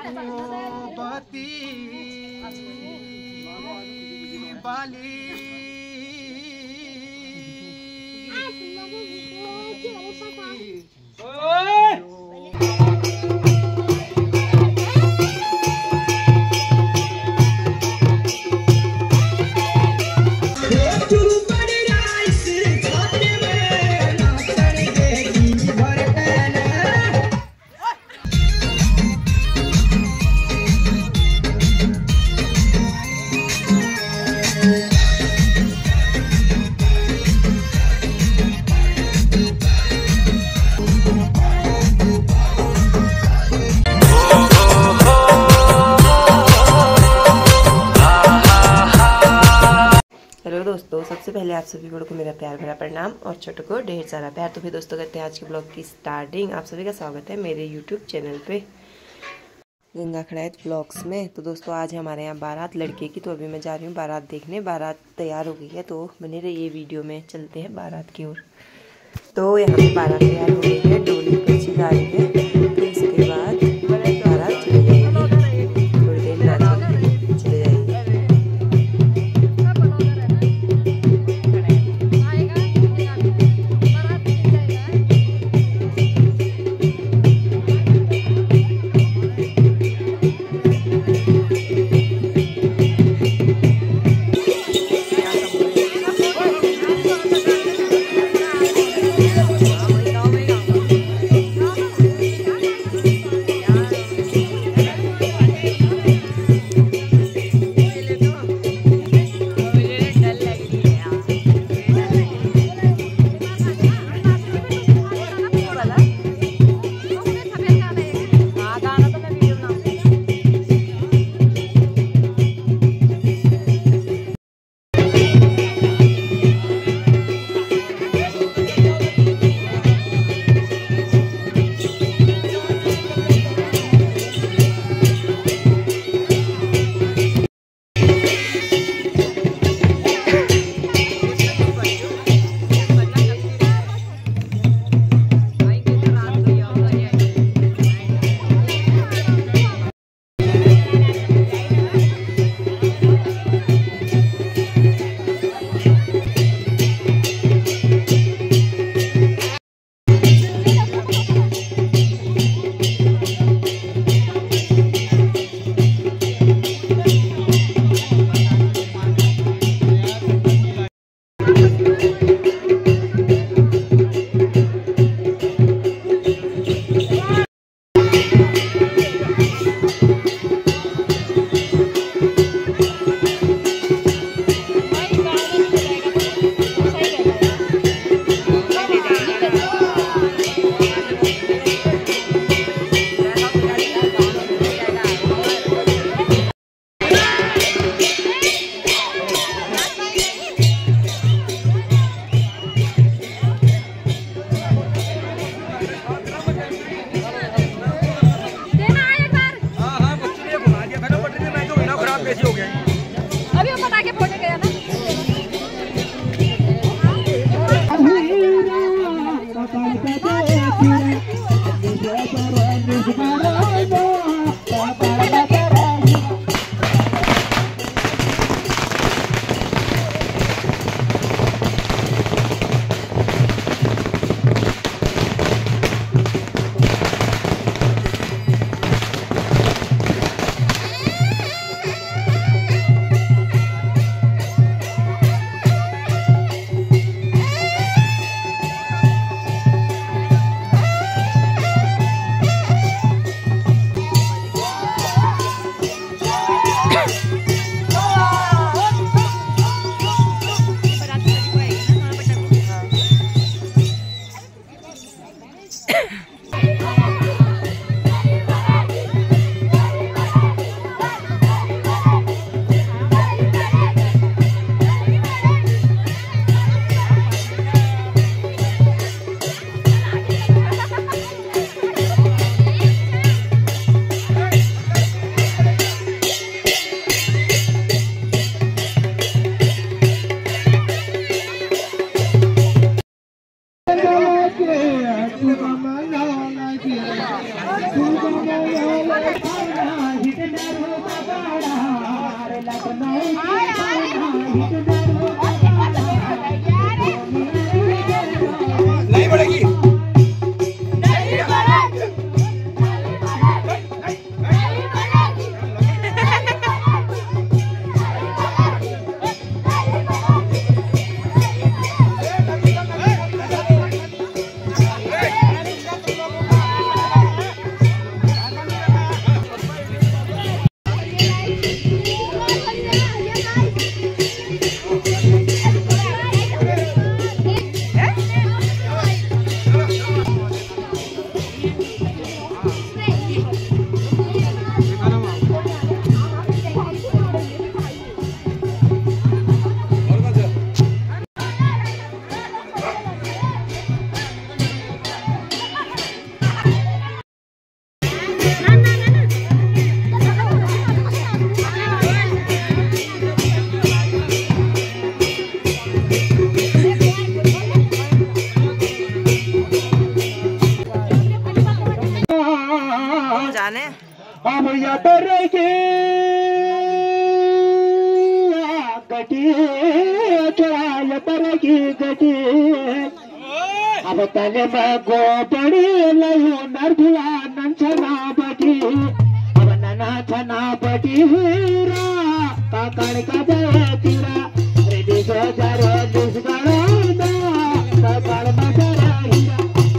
मोहब्बती बाली hello दोस्तों, सबसे पहले आप सभी बड़ों को मेरा प्यार भरा प्रणाम और छोटों को ढेर सारा प्यार। तो फिर दोस्तों करते हैं आज के ब्लॉग की स्टार्टिंग। आप सभी का स्वागत है मेरे यूट्यूब चैनल पे गंगा खड़ायत ब्लॉग्स में। तो दोस्तों आज हमारे यहाँ बारात लड़के की, तो अभी मैं जा रही हूँ बारात देखने। बारात तैयार हो गई है, तो बने रहिए वीडियो में। चलते हैं बारात की ओर। तो यहाँ पे बारात तैयार हो गई है, डोली पीछे जा रही है। तो इसके बाद बारात चली जाएगी, थोड़ी देर नाच के चले जाएगी। अभी हम बता के फोटो गया ना। अब यातर के गटी चढ़ा यातर की गटी अब तले में गोपड़ी लयू नरधुला नंचना बटी अब नना छना बटी हीरा काकड़ का जय तीरा रेडी सो जरे दिस गड़ा काकड़ में जरा हीरा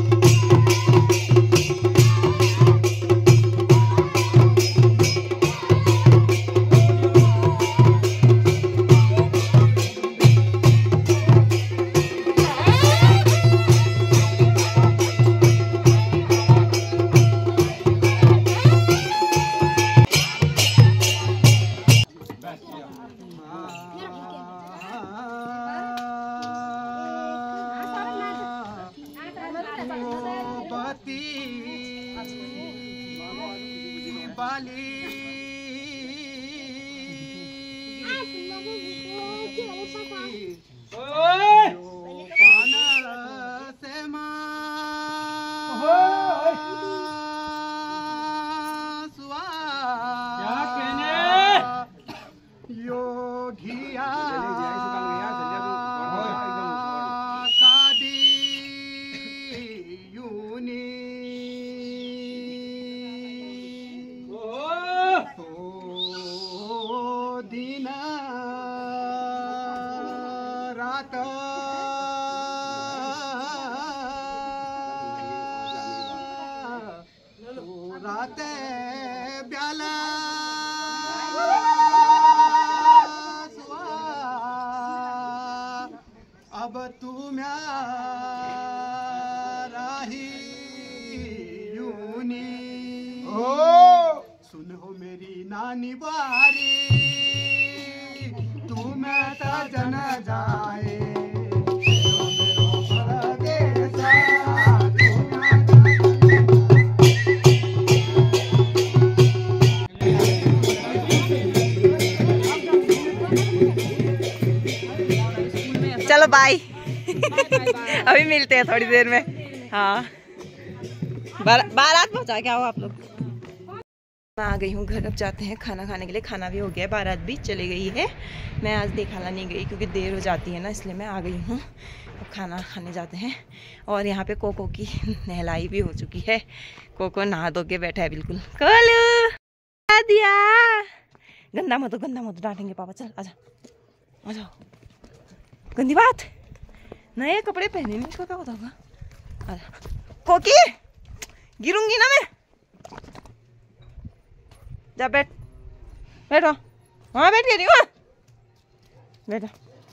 अब तू राही यूनी सुन हो मेरी नानी बारी तू मैं जन जाए चलो बाय अभी मिलते हैं थोड़ी देर में। हाँ बारात पहुंचा क्या हो आप लोग। मैं आ गई हूँ घर, अब जाते हैं खाना खाने के लिए। खाना भी हो गया है, बारात भी चली गई है। मैं आज दिखाला नहीं गई क्योंकि देर हो जाती है ना, इसलिए मैं आ गई हूँ। अब खाना खाने जाते हैं। और यहाँ पे कोको की नहलाई भी हो चुकी है। कोको नहा धो के बैठा है बिल्कुल। कोलू दिया गंदा मत डांटेंगे पापा। चल आजा आ जाओ। गंदी बात, नए कपड़े पहने नहीं, इसको क्या होता होगा। कोकी गिरूंगी ना मैं। जा बैठो वहाँ बैठ गई हूँ। बैठो।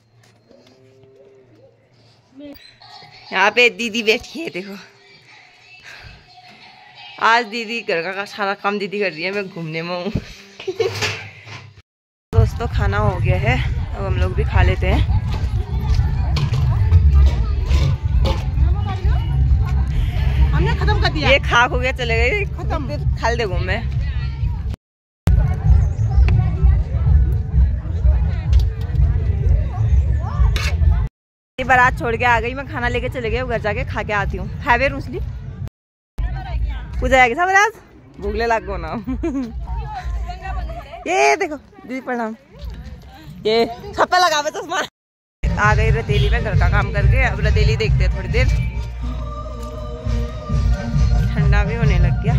यहाँ पे दीदी बैठी है, देखो आज दीदी घर का सारा काम दीदी कर रही है, मैं घूमने में हूँ। दोस्तों खाना हो गया है, अब हम लोग भी खा लेते हैं। हमने खत्म कर दिया। ये खाक हो गया, चले गए खत्म। फिर खाल दे घूम में। ये बारात छोड़ के आ गई, मैं खाना लेके चले गए, घर जाके खा के आती हूँ। खावे रूसली पूजा आएगी सब रात भूगले लाग गो ना। ये देखो दीदी प्रणाम। ये छप्पा लगावे चश्मा। आ गई रतेली में घर का काम करके, अब रतेली देखते हैं थोड़ी देर। ठंडा भी होने लग गया।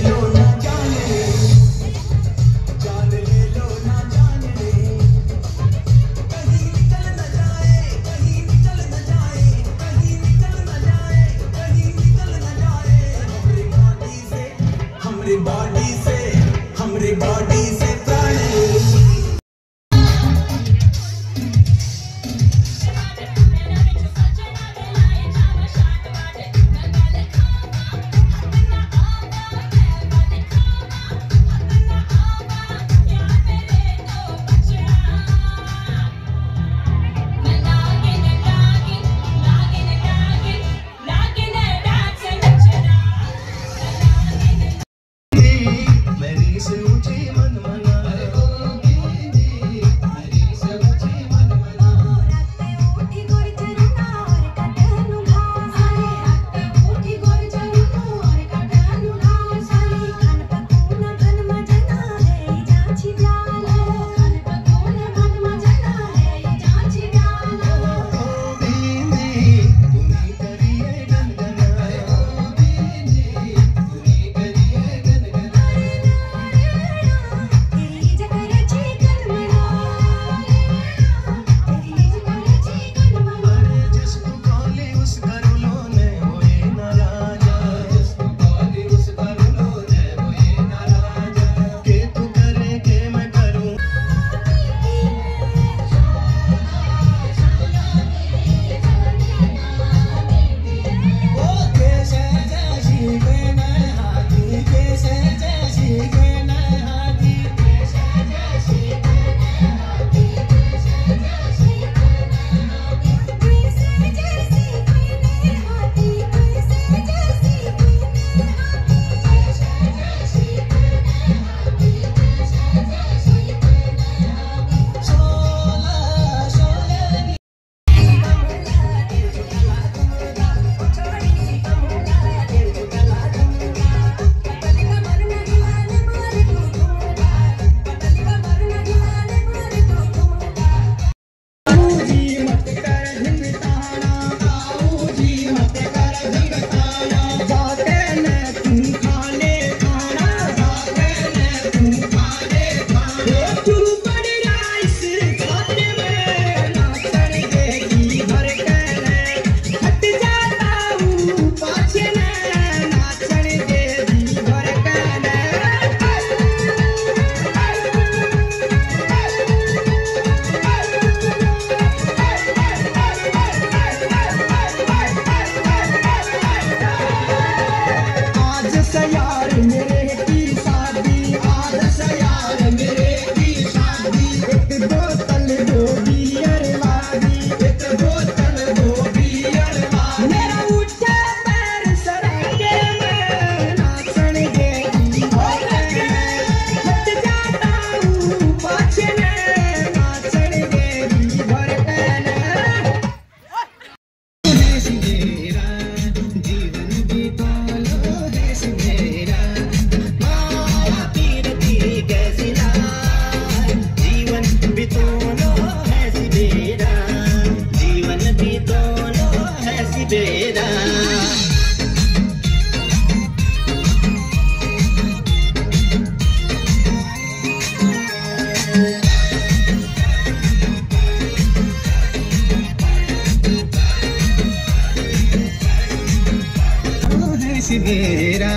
मेरा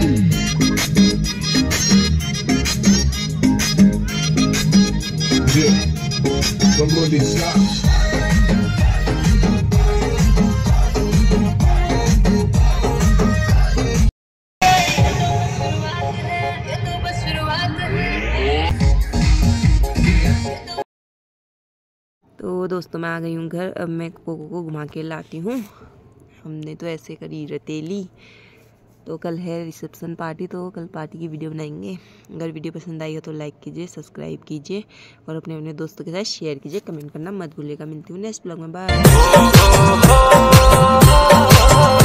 como deixar तो दोस्तों मैं आ गई हूँ घर। अब मैं कोको को घुमा के लाती हूँ। हमने तो ऐसे करी रतेली। तो कल है रिसेप्शन पार्टी, तो कल पार्टी की वीडियो बनाएंगे। अगर वीडियो पसंद आई हो तो लाइक कीजिए, सब्सक्राइब कीजिए और अपने अपने दोस्तों के साथ शेयर कीजिए। कमेंट करना मत भूलिएगा। मिलती हूँ नेक्स्ट ब्लॉग में। बाय।